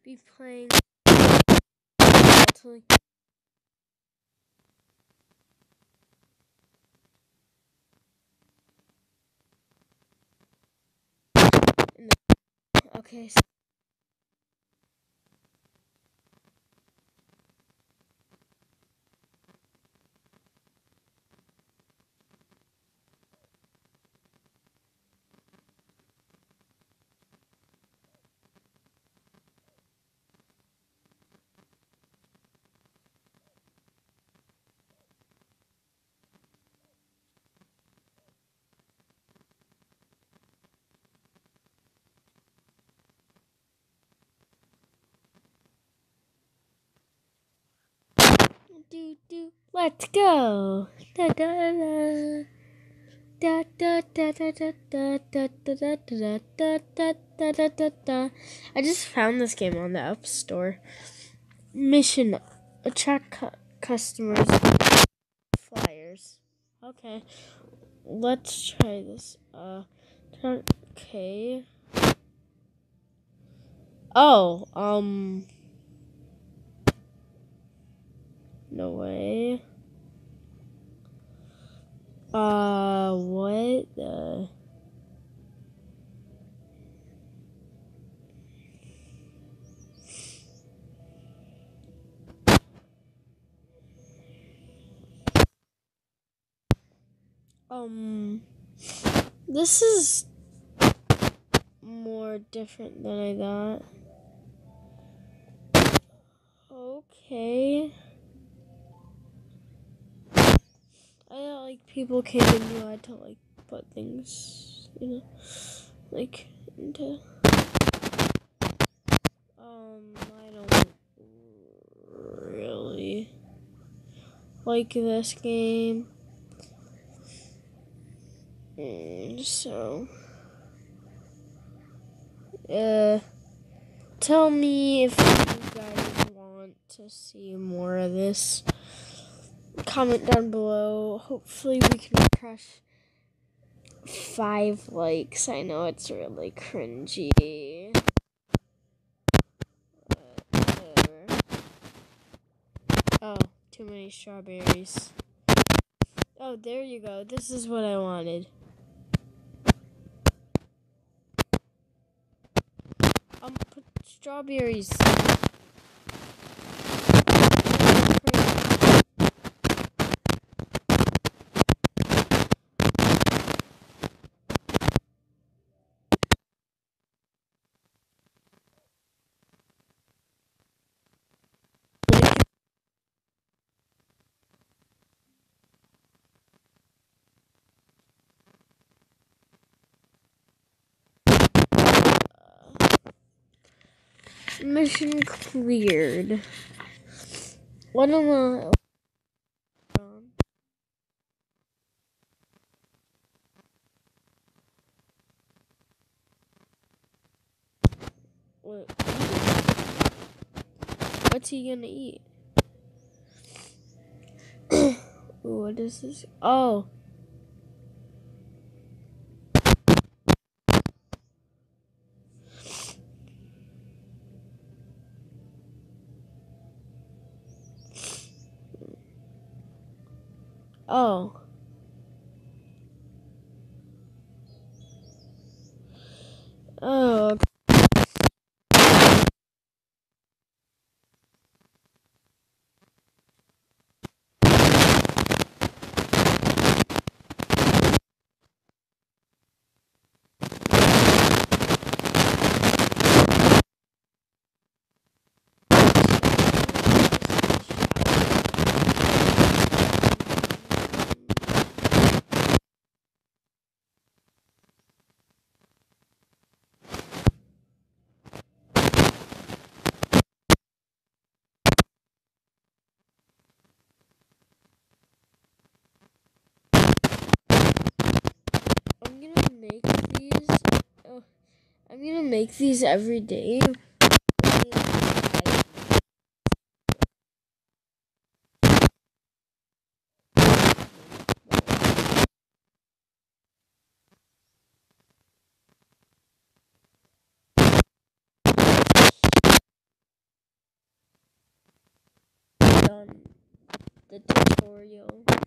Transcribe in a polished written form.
be playing mentally. Okay. Let's go. Da da da. Da da da da da da da da da da da da da da. I just found this game on the App Store. Mission: attract customers with flyers. Okay, let's try this. Okay. Oh, no way. What the? This is more different than I thought. Okay. I thought, like, people came and knew how to, like, put things, like, into... I don't really like this game. So... tell me if you guys want to see more of this. Comment down below. Hopefully we can crush 5 likes. I know it's really cringy. Whatever. Oh, too many strawberries. Oh, there you go. This is what I wanted. Put strawberries. Mission cleared. What am I? What's he gonna eat? Ooh, what is this? Oh. Oh. Oh. I'm gonna make these every day. on the tutorial.